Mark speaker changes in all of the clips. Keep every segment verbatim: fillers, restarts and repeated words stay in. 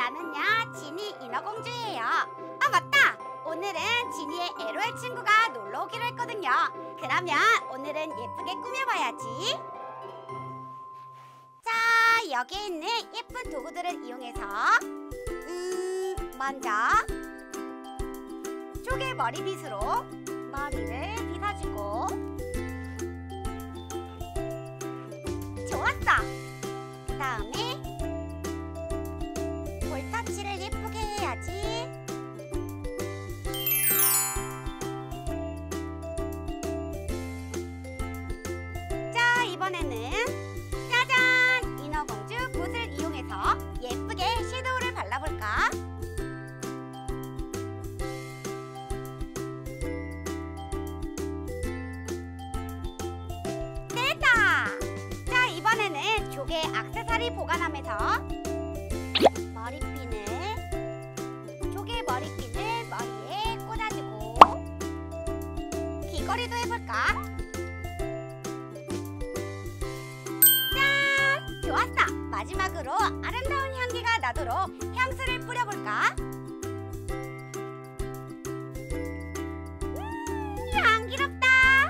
Speaker 1: 나는요 지니 인어공주예요. 아 맞다! 오늘은 지니의 엘오엘 친구가 놀러 오기로 했거든요. 그러면 오늘은 예쁘게 꾸며봐야지. 자, 여기에 있는 예쁜 도구들을 이용해서 음, 먼저 조개 머리빗으로 머리를 빗어주고, 좋았어! 그 다음에 볼터치를 예쁘게 해야지. 자, 이번에는 짜잔! 인어공주 붓을 이용해서 예쁘게 섀도우를 발라볼까? 됐다! 자, 이번에는 조개 액세서리 보관함에서 머리핀을 조개 머리핀을 머리에 꽂아주고 귀걸이도 해볼까? 짠! 좋았어! 마지막으로 아름다운 향기가 나도록 향수를 뿌려볼까? 음, 향기롭다!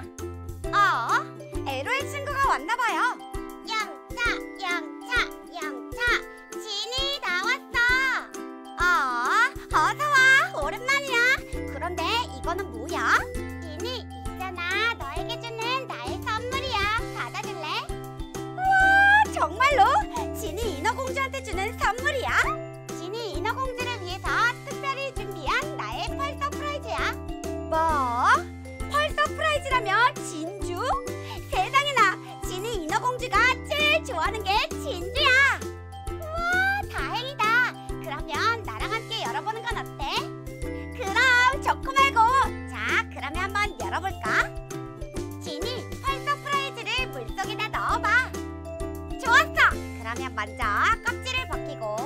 Speaker 1: 어? 엘오엘 친구가 왔나봐요. 영차, 영차, 영차! 지니 나왔어! 어, 어서와! 오랜만이야! 그런데 이거는 뭐야? 지니, 있잖아. 너에게 주는 나의 선물이야. 받아줄래? 우와, 정말로? 지니 인어공주한테 주는 선물이야? 지니 인어공주를 위해서 특별히 준비한 나의 펄 서프라이즈야. 뭐? 펄 서프라이즈라면 진주? 세상에나! 지니 인어공주가 제일 좋아하는 게 진주야! 우와, 다행이다. 그러면 나랑 함께 열어보는 건 어때? 그럼 좋고 말고. 자, 그러면 한번 열어볼까? 지니, 펄 서프라이즈를 물속에다 넣어봐. 좋았어! 그러면 먼저 껍질을 벗기고,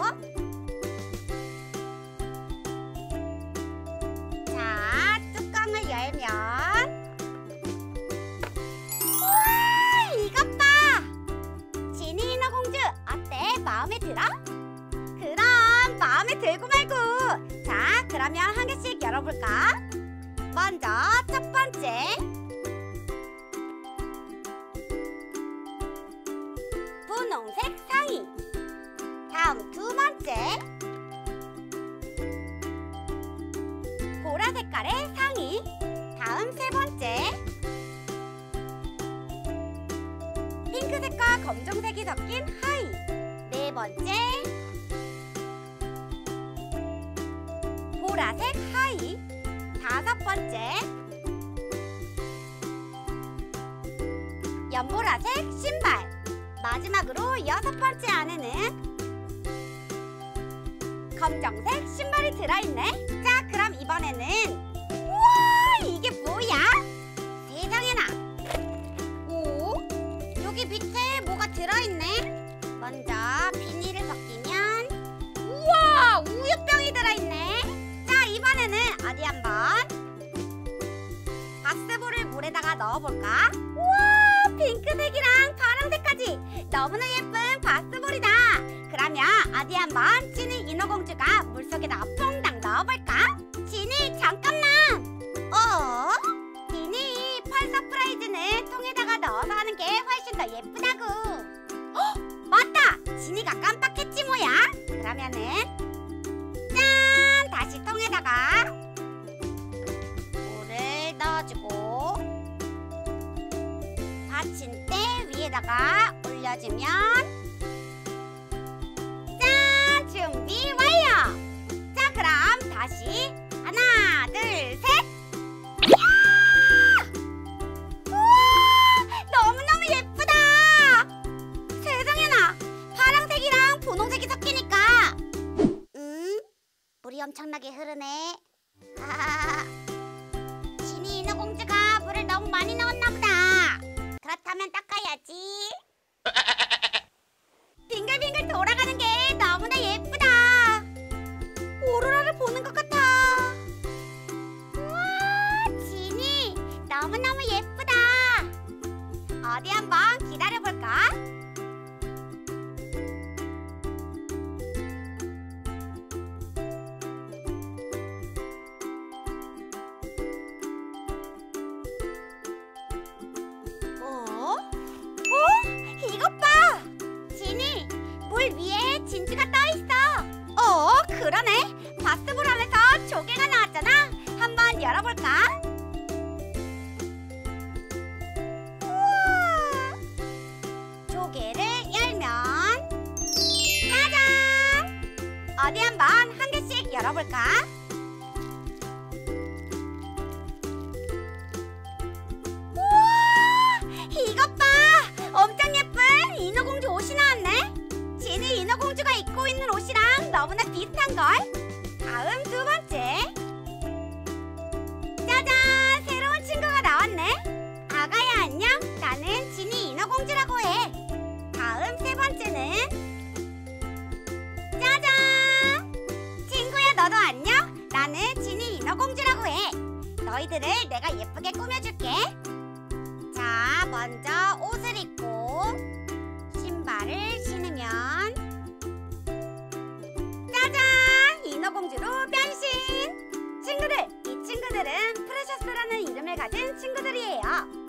Speaker 1: 자, 뚜껑을 열면, 우와, 이것 봐! 지니 인어공주, 어때? 마음에 들어? 그럼 마음에 들고 말고. 자, 그러면 한 개씩 열어볼까? 먼저 첫 번째, 분홍색 상의. 다음 두 번째, 보라 색깔의 상의. 다음 세 번째, 핑크색과 검정색이 섞인 하의. 네 번째, 보라색 하의. 다섯 번째, 연보라색 신발. 마지막으로 여섯 번째 안에는 검정색 신발이 들어있네. 자, 그럼 이번에는, 우와, 이게 뭐야? 세상에나! 오, 여기 밑에 뭐가 들어있네. 먼저 비닐을 벗기면, 우와, 우유병이 들어있네. 자, 이번에는 어디 한번 바스볼을 물에다가 넣어볼까? 우와, 핑크색이랑 파란색까지 너무나 예쁜 바스볼이다. 그러면 어디 한번 지니 인어공주가 물속에다 퐁당 넣어볼까? 지니, 잠깐만! 어? 지니, 펄 서프라이즈는 통에다가 넣어서 하는 게 훨씬 더 예쁘다고. 헉, 맞다! 지니가 깜빡했지 뭐야? 그러면은 짠! 다시 통에다가 물을 넣어주고 받침대 위에다가 올려주면, 짠! 준비 완료! 자, 그럼 다시 하나, 둘, 셋! 이야! 우와! 너무너무 예쁘다! 세상에나! 파란색이랑 분홍색이 섞이니까, 음? 물이 엄청나게 흐르네. 아, 지니 인어공주가 물을 너무 많이 넣었나 보다. 그렇다면 닦아야지. 빙글빙글 돌아가는 게 너무나 예쁘다. 오로라를 보는 것 같아. 우와, 지니 너무너무 예쁘다. 어디 한번 기다려볼까? 볼까? 우와! 이것 봐! 엄청 예쁜 인어공주 옷이 나왔네. 지니 인어공주가 입고 있는 옷이랑 너무나 비슷한걸? 다음 두 번째. 짜잔! 새로운 친구가 나왔네. 아가야 안녕. 나는 지니 인어공주라고 해. 다음 세 번째는 짜잔! 친구야 너도 안녕. 나는 지니 인어공주라고 해. 너희들을 내가 예쁘게 꾸며줄게. 자, 먼저 옷을 입고 신발을 신으면 짜잔! 인어공주로 변신! 친구들, 이 친구들은 프레셔스라는 이름을 가진 친구들이에요.